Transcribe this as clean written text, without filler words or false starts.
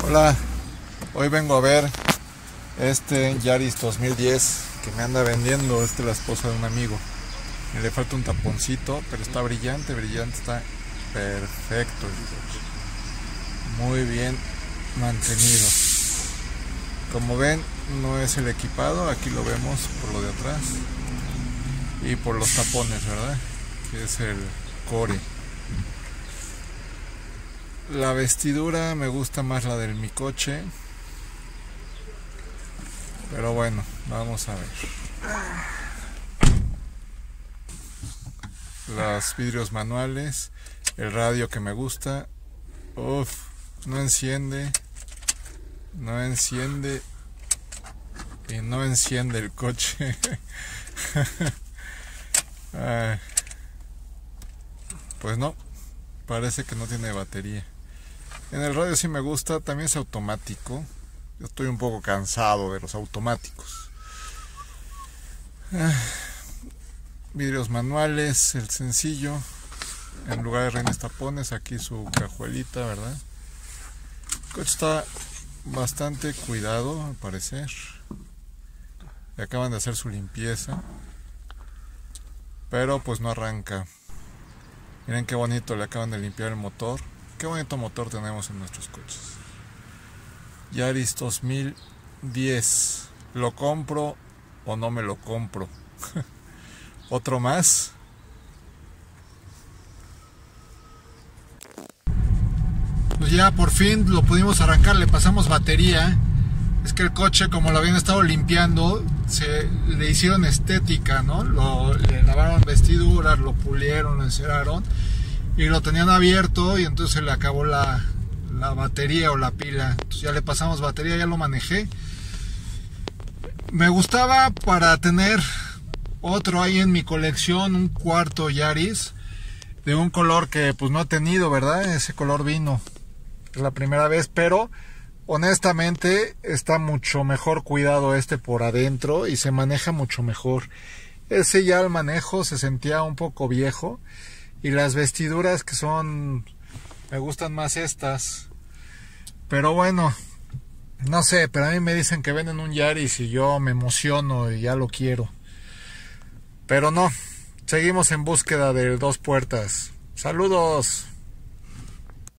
Hola, hoy vengo a ver este Yaris 2010 que me anda vendiendo la esposa de un amigo. Y le falta un taponcito, pero está brillante, está perfecto. Muy bien mantenido. Como ven, no es el equipado, aquí lo vemos por lo de atrás y por los tapones, ¿verdad? Que es el core. La vestidura me gusta más la del mi coche, pero bueno, vamos a ver. Los vidrios manuales, el radio que me gusta. Uff, no enciende y no enciende el coche. Pues no, parece que no tiene batería. En el radio sí me gusta, también es automático. Yo estoy un poco cansado de los automáticos. Vidrios manuales, el sencillo. En lugar de reines tapones, aquí su cajuelita, ¿verdad? El coche está bastante cuidado, al parecer. Le acaban de hacer su limpieza, pero pues no arranca. Miren qué bonito, le acaban de limpiar el motor. Qué bonito motor tenemos en nuestros coches. Yaris 2010. ¿Lo compro o no me lo compro? ¿Otro más? Pues ya por fin lo pudimos arrancar, le pasamos batería. Es que el coche, como lo habían estado limpiando, le hicieron estética, ¿no? Le lavaron vestiduras, lo pulieron, lo enceraron y lo tenían abierto, y entonces se le acabó la batería o la pila. Entonces ya le pasamos batería, ya lo manejé. Me gustaba para tener otro ahí en mi colección, un cuarto Yaris de un color que pues no he tenido, ¿verdad? Ese color vino, es la primera vez, pero honestamente está mucho mejor cuidado por adentro y se maneja mucho mejor. Ese ya al manejo se sentía un poco viejo, y las vestiduras me gustan más estas. Pero bueno, no sé, pero a mí me dicen que venden un Yaris y yo me emociono y ya lo quiero. Pero no, seguimos en búsqueda de 2 puertas. Saludos.